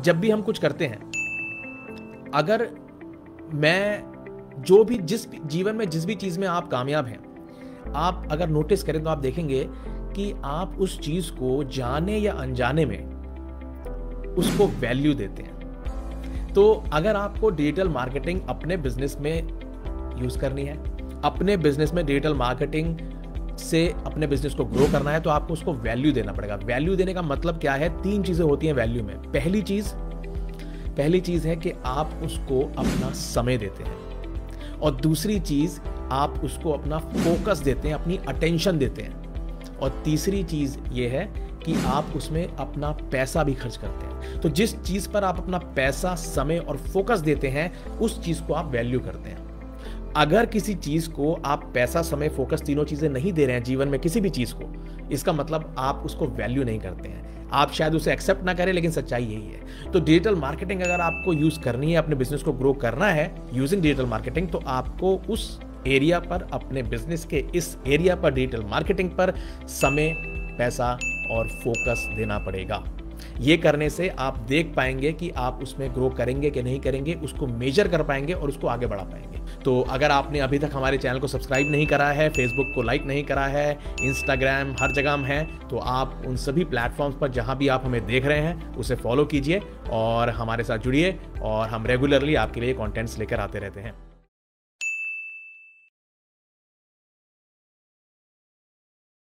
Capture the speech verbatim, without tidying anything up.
जब भी हम कुछ करते हैं, अगर मैं जो भी जिस भी जीवन में जिस भी चीज़ में आप कामयाब हैं, आप अगर नोटिस करें तो आप देखेंगे कि आप उस चीज़ को जाने या अनजाने में उसको वैल्यू देते हैं। तो अगर आपको डिजिटल मार्केटिंग अपने बिजनेस में यूज़ करनी है, अपने बिजनेस में डिजिटल मार्केटिंग से अपने बिजनेस को ग्रो करना है, तो आपको उसको वैल्यू देना पड़ेगा। वैल्यू देने का मतलब क्या है? तीन चीज़ें होती हैं वैल्यू में। पहली चीज़ पहली चीज़ है कि आप उसको अपना समय देते हैं, और दूसरी चीज़ आप उसको अपना फोकस देते हैं, अपनी अटेंशन देते हैं, और तीसरी चीज़ ये है कि आप उसमें अपना पैसा भी खर्च करते हैं। तो जिस चीज़ पर आप अपना पैसा, समय और फोकस देते हैं, उस चीज़ को आप वैल्यू करते हैं। अगर किसी चीज़ को आप पैसा, समय, फोकस तीनों चीज़ें नहीं दे रहे हैं जीवन में किसी भी चीज़ को, इसका मतलब आप उसको वैल्यू नहीं करते हैं। आप शायद उसे एक्सेप्ट ना करें, लेकिन सच्चाई यही है। तो डिजिटल मार्केटिंग अगर आपको यूज़ करनी है, अपने बिजनेस को ग्रो करना है यूजिंग डिजिटल मार्केटिंग, तो आपको उस एरिया पर, अपने बिजनेस के इस एरिया पर, डिजिटल मार्केटिंग पर समय, पैसा और फोकस देना पड़ेगा। ये करने से आप देख पाएंगे कि आप उसमें ग्रो करेंगे कि नहीं करेंगे, उसको मेजर कर पाएंगे और उसको आगे बढ़ा पाएंगे। तो अगर आपने अभी तक हमारे चैनल को सब्सक्राइब नहीं करा है, फेसबुक को लाइक नहीं करा है, इंस्टाग्राम हर जगह हम हैं, तो आप उन सभी प्लेटफॉर्म्स पर जहां भी आप हमें देख रहे हैं उसे फॉलो कीजिए और हमारे साथ जुड़िए, और हम रेगुलरली आपके लिए कंटेंट्स लेकर आते रहते हैं।